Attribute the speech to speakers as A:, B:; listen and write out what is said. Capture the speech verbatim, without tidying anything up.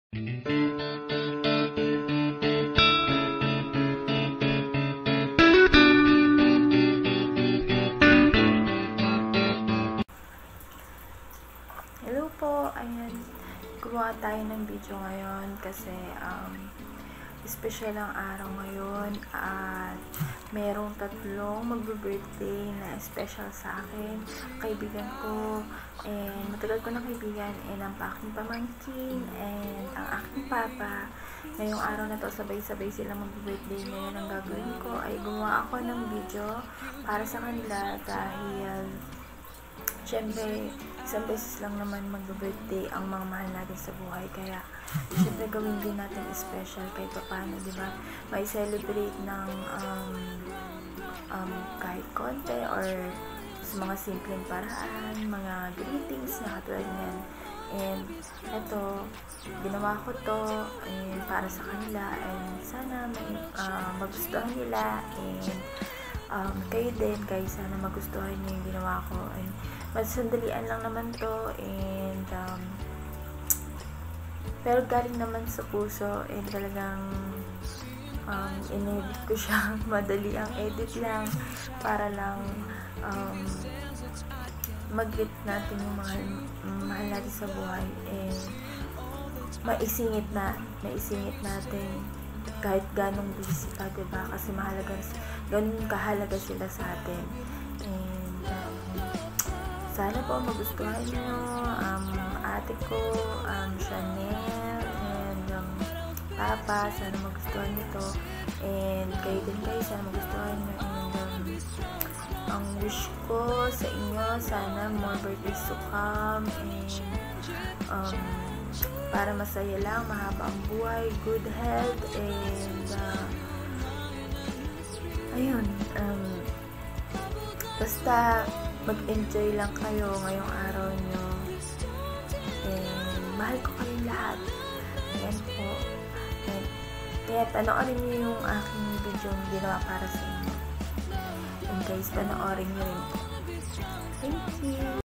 A: Hello po, ayan, gumawa tayo ng video ngayon kasi um, special ang araw ngayon at merong tatlong magbe-birthday na special sa akin, kaibigan ko, and matagal ko na kaibigan, and ang aking pamangkin, and ang aking papa. Ngayong araw na to, sabay-sabay silang magbe-birthday. Ngayon ang gagawin ko ay gumawa ako ng video para sa kanila dahil syempre, isang beses lang naman mag-birthday ang mga mahal natin sa buhay. Kaya, syempre, gawin din natin special kahit pa paano, di ba? May celebrate ng um, um, kahit konti or sa mga simpleng paraan, mga greetings na katulad niyan. And, eto, ginawa ko to and para sa kanila and sana may, uh, magustuhan nila and um, kayo din, guys, sana magustuhan niyo yung ginawa ko. And, masandalian lang naman to and um, pero galing naman sa puso and talagang um, in-edit ko siya. Madali ang edit lang para lang um, mag-get natin yung mga mahal natin sa buhay and maisingit na maisingit natin kahit ganong busy pa, diba? Kasi mahalaga, ganun kahalaga sila sa atin. And um, sana po magustuhan nyo, um, ate ko, um, Chanel, and um, papa, sana magustuhan nyo to. And kayo din guys, sana magustuhan nyo. And um, ang wish ko sa inyo, sana more birthdays to come. And um, para masaya lang, mahaba ang buhay, good health, and uh, ayun, um, basta mag-enjoy lang kayo ngayong araw nyo. And mahal ko kayong lahat. Ayan po. And, kaya panoorin nyo yung aking video yung ginawa para sa inyo. And guys, panoorin nyo rin po. Thank you!